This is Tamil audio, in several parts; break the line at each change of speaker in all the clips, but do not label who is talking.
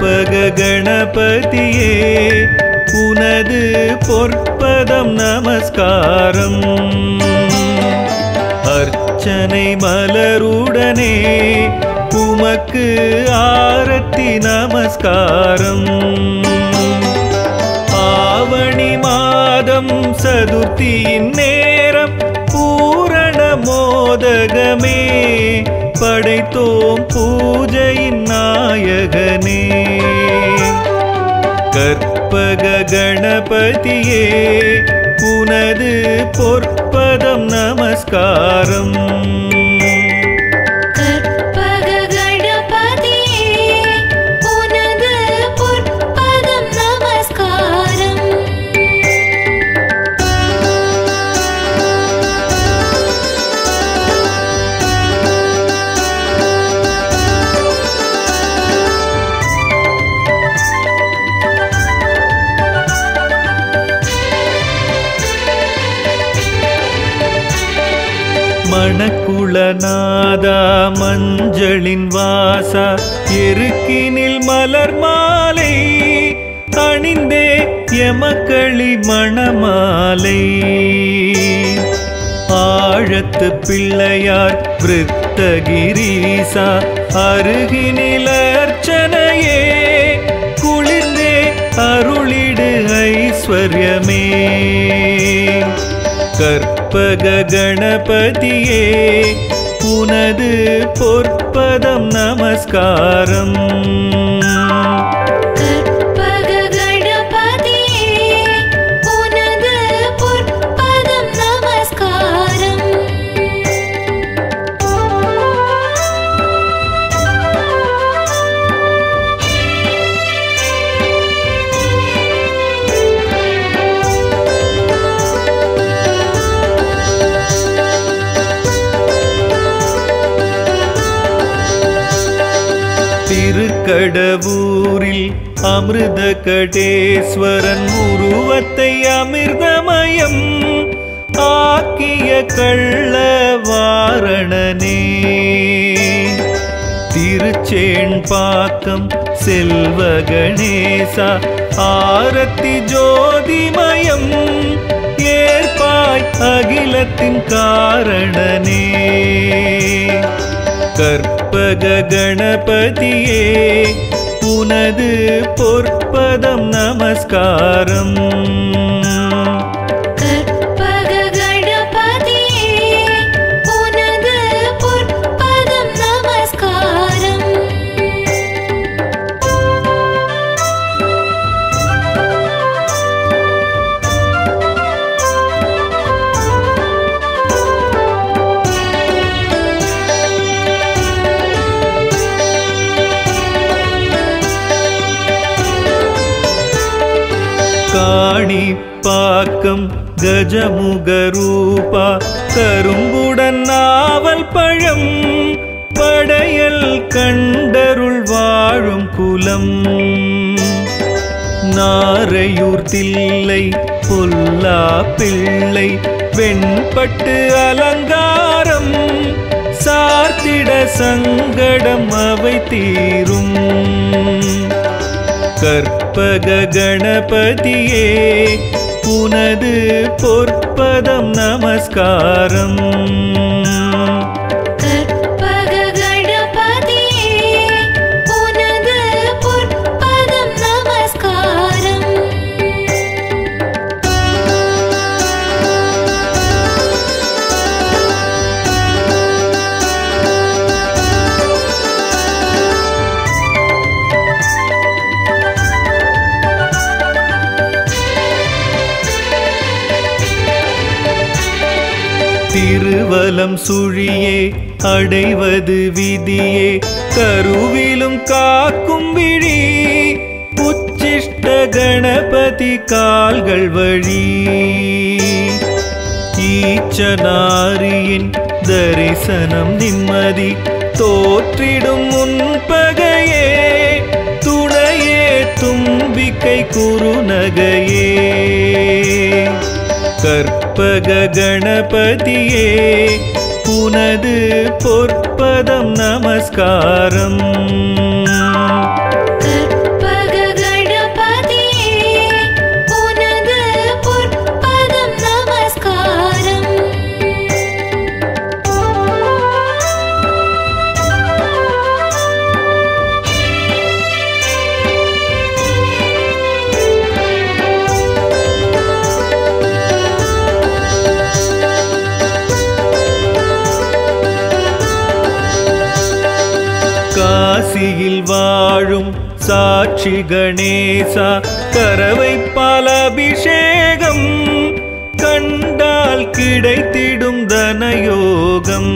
கற்பக கணபதியே உனது பொற்பதம் நமஸ்காரம். அர்ச்சனை மலருடனே உமக்கு ஆரத்தி நமஸ்காரம். ஆவணி மாதம் சதுர்த்தியின் நேரம் பூரண மோதகமே படைத்தோம் பூஜையின் நாயகனே. கற்பக கணபதியே உனது பொற்பதம் நமஸ்காரம். மணக்குளநாதா மஞ்சளின் வாசா எருக்கினில் மலர் மாலை அணிந்தே எமக்களி மணமாலை. ஆழத்து பிள்ளையார் விருத்தகிரீசா அருகினில் அர்ச்சனையே குளிர்ந்தே அருளிடு ஐஸ்வர்யமே. கற்பக கணபதியே உனது பொற்பதம் நமஸ்காரம். திருக்கடவூரில் அமிர்த கடேஸ்வரன் உருவத்தை அமிர்தமயம் ஆக்கிய கள்ள வாரணனே. திருச்சேண்பாக்கம் செல்வ கணேசா ஆரத்தி ஜோதிமயம் ஏற்பாய் அகிலத்தின் காரணனே. கற்பக கணபதியே உனது பொற்பதம் நமஸ்காரம். காணிப்பாக்கம் கஜமுகரூபா கரும்புடன் நாவல் பழம் படையல் கண்டருள் வாழும் குலம். நாரையூர் தில்லை பொல்லா பிள்ளை வெண்பட்டு அலங்காரம் சார்த்திட சங்கடம் அவை தீரும். கற்பக கணபதியே உனது பொற்பதம் நமஸ்காரம். திருவலம் சுழியே அடைவது விதியே கருவிலும் காக்கும் விழி உச்சிஷ்ட கணபதி கால்கள் வழி. ஈச்சனாரியின் தரிசனம் நிம்மதி தோற்றிடும் முன்பகையே துணையே தும்பிக்கை குறுநகையே. கற்பக கணபதியே உனது பொற்பதம் நமஸ்காரம்.
கற்பக
காசியில் வாழும் சாட்சி கணேசா கரவைப்பால் அபிஷேகம் கண்டால் கிடைத்திடும் தனயோகம்.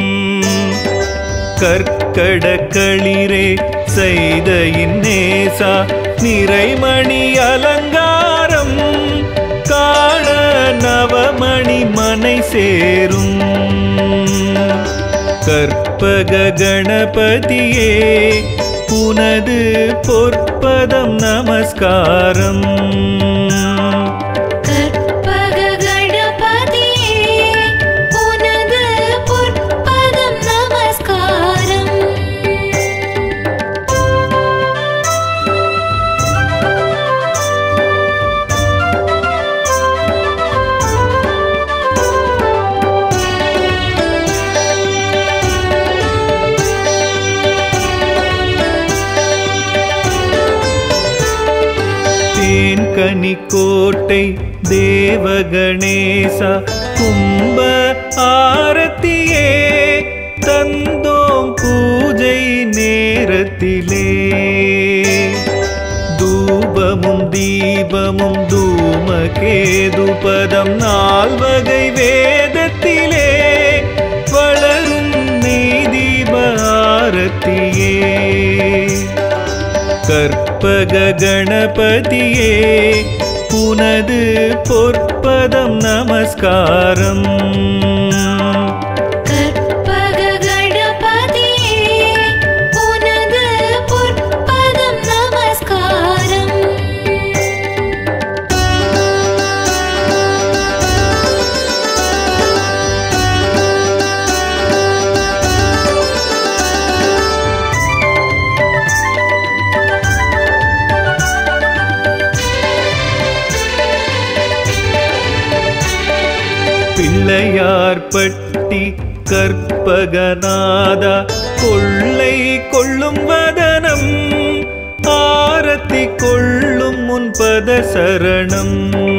கற்கடக்களிரே செய்த இன்னேசா நிறைமணி அலங்காரம் காண நவமணி மனை சேரும். கற்பக கணபதியே புனது பொற்பதம் நமஸ்காரம். கனிக்கோட்டை தேவகணேசா கும்ப ஆரத்தியே தந்தோம் பூஜை நேரத்திலே. தூபமும் தீபமும் தூமகேதுபதம் நால்வகை வேதத்திலே வளரும் நெய் தீப ஆரத்தியே. கற்பக கணபதியே புனது பொற்பதம் நமஸ்காரம். பிள்ளையார்பட்டி கற்பகநாதா கொள்ளை கொள்ளும் வதனம் ஆரத்தி கொள்ளும் முன்பத சரணம்.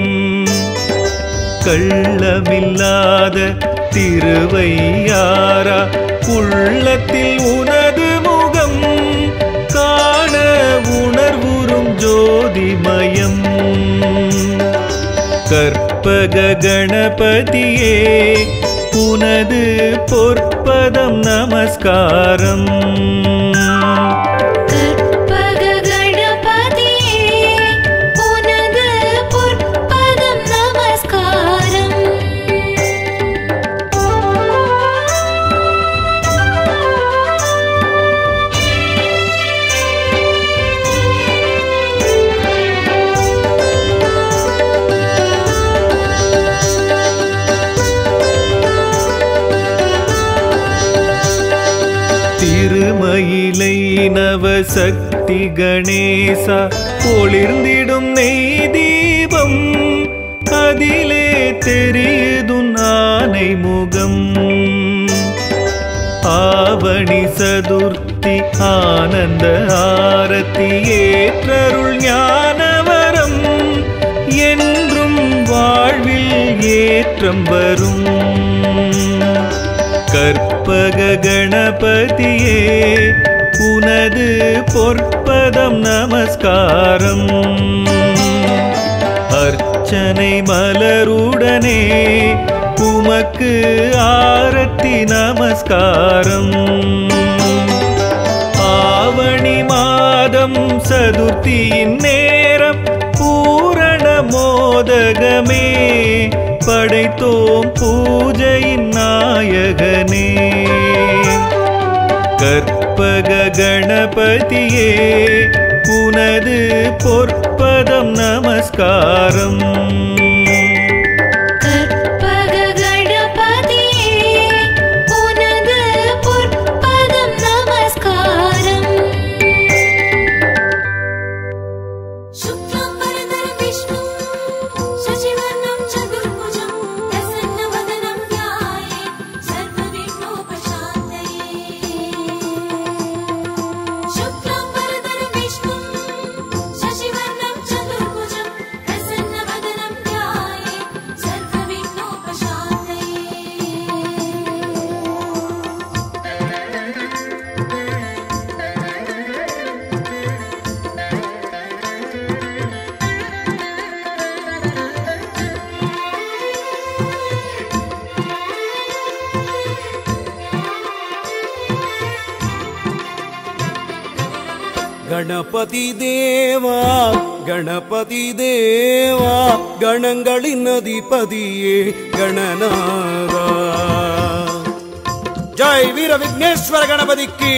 கள்ளமில்லாத திருவையாரா உள்ளத்தில் உனது முகம் காண உணர்வுறும் ஜோதிமயம். கற்பக கணபதியே புனது பொற்பதம் நமஸ்காரம். திருமயிலை நவசக்தி கணேசா ஒளிர்ந்திடும் நெய் தீபம் அதிலே தெரியுது ஆனை முகம். ஆவணி சதுர்த்தி ஆனந்த ஆரத்தி ஏற்றருள் ஞானவரம் என்றும் வாழ்வில் ஏற்றம் வரும். கற்பக கணபதியே புனது பொற்பதம் நமஸ்காரம். அர்ச்சனை மலருடனே உமக்கு ஆரத்தி நமஸ்காரம். ஆவணி மாதம் சதுர்த்தியின் நேரம் பூரண மோதகமே படைத்தோம் பூஜையின் நாயகனே. கற்பக கணபதியே புனது பொற்பதம் நமஸ்காரம்.
शशिवर्णं चतुर्भुजं प्रसन्नवदनं ध्यायेत् ಗಣಪತಿ ದೇವಾ ಗಣಪತಿ ದೇವಾ ಗಣಗಳಿನ ಅಧಿಪತಿಯೇ ಗಣನಾಥ. ಜೈ ವೀರ ವಿಘ್ನೇಶ್ವರ ಗಣಪತಿಗೆ.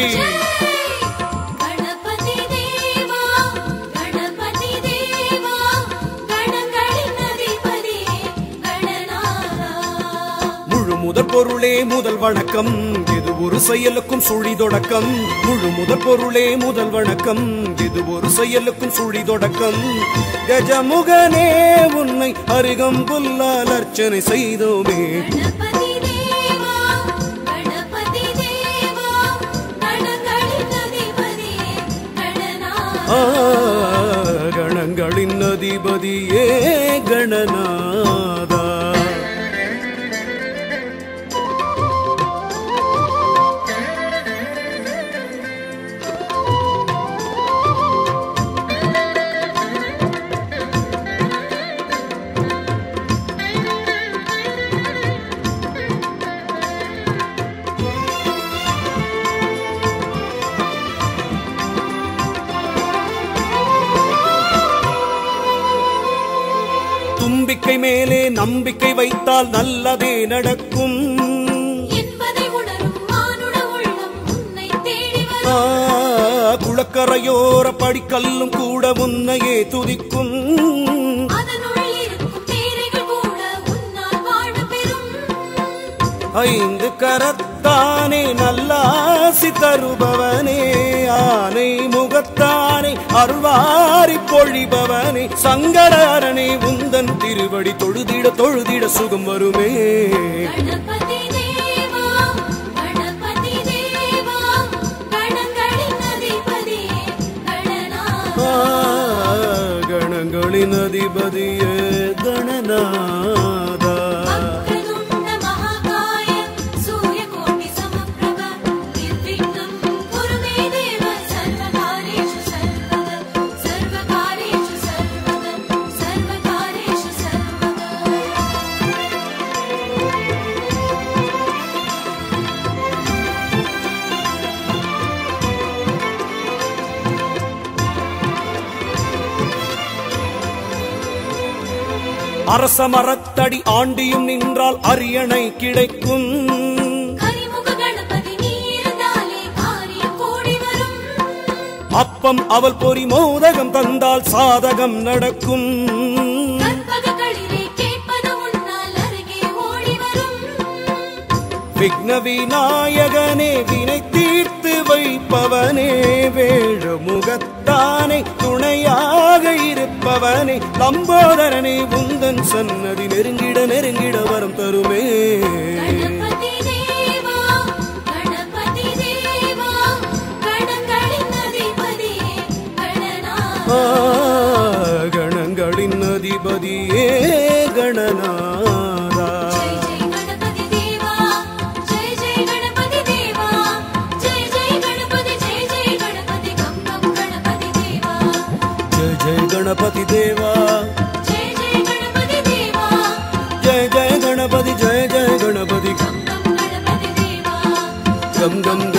முதற் பொருளே முதல் வணக்கம், இது ஒரு செயலுக்கும் சுழி தொடக்கம். முழு முதற் பொருளே முதல் வணக்கம், இது ஒரு செயலுக்கும் சுழி தொடக்கம். கஜமுகனே உன்னை அருகம்புல்லால் அர்ச்சனை செய்தோமே. கணங்களின் அதிபதியே கணநாதா. தும்பிக்கை மேலே நம்பிக்கை வைத்தால் நல்லதே நடக்கும் என்பதை உணரும் மானுட உள்ளம் உன்னை தேடி வரும். குளக்கரையோர படிக்கல்லும் கூட உன்னையே துதிக்கும். அதனுள் இருக்கும் தேரைகள் கூட உன்னால் வாழ பெறும். ஐந்து கரத்தானே நல்லாசி தருபவனே, ஆனை முகத்தானே அருள்வாரி பொழிபவனே, சங்கடரணே உந்தன் திருவடி தொழுதிட தொழுதிட சுகம் வருமே. கணங்களின் அதிபதியே கணநாதா. அரச மரத்தடி ஆண்டியும் நின்றால் அரியணை கிடைக்கும். அப்பம் அவள் பொறி மோதகம் தந்தால் சாதகம் நடக்கும். விக்ன விநாயகனே வினை தீர்த்து வைப்பவனே, வேழு முகத்தானே துணையாக இருப்பவனே, லம்போதரனே உந்தன் சன்னதி நெருங்கிட நெருங்கிட வரம் தருமே. கணங்களின் அதிபதியே கணநாதா. गणपति देवा जय जय गणपति देवा, जय जय गणपति जय जय गणपति गम गम